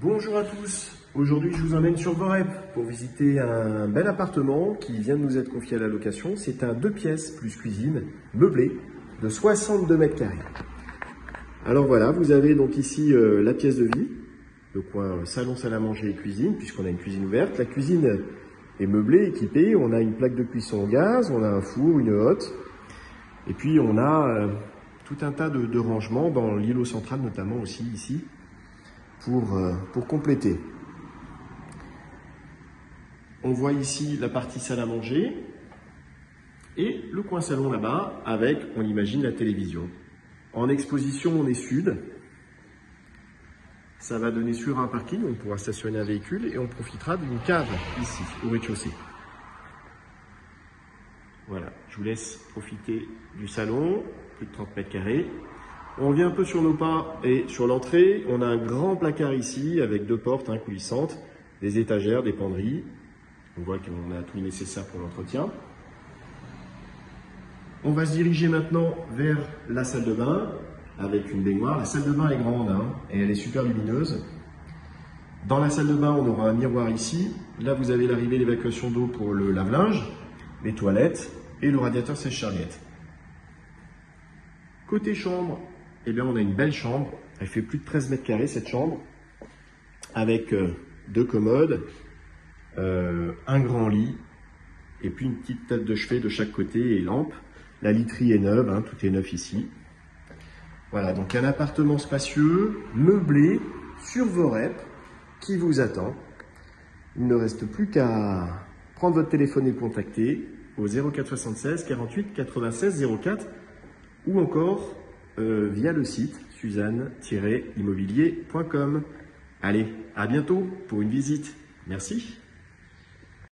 Bonjour à tous, aujourd'hui je vous emmène sur Vorep pour visiter un bel appartement qui vient de nous être confié à la location. C'est un 2 pièces plus cuisine meublé de 62 mètres carrés. Alors voilà, vous avez donc ici la pièce de vie, le coin salon, salle à manger et cuisine, puisqu'on a une cuisine ouverte. La cuisine est meublée, équipée, on a une plaque de cuisson au gaz, on a un four, une hotte, et puis on a tout un tas de rangements dans l'îlot central notamment aussi ici, pour compléter. On voit ici la partie salle à manger et le coin salon là-bas avec, on imagine, la télévision. En exposition, on est sud. Ça va donner sur un parking, on pourra stationner un véhicule et on profitera d'une cave ici, au rez-de-chaussée. Voilà, je vous laisse profiter du salon, plus de 30 mètres carrés. On revient un peu sur nos pas et sur l'entrée, on a un grand placard ici avec 2 portes coulissantes, des étagères, des penderies. On voit qu'on a tout le nécessaire pour l'entretien. On va se diriger maintenant vers la salle de bain avec une baignoire. La salle de bain est grande et elle est super lumineuse. Dans la salle de bain, on aura un miroir ici. Là, vous avez l'arrivée d'évacuation d'eau pour le lave-linge, les toilettes et le radiateur sèche-serviette. Côté chambre, eh bien, on a une belle chambre. Elle fait plus de 13 mètres carrés cette chambre, avec 2 commodes, un grand lit, et puis une petite table de chevet de chaque côté et lampe. La literie est neuve, tout est neuf ici. Voilà, donc un appartement spacieux, meublé, sur Vorep, qui vous attend. Il ne reste plus qu'à prendre votre téléphone et le contacter au 04 76 48 96 04 ou encore via le site suzanne-immobilier.com. Allez, à bientôt pour une visite. Merci.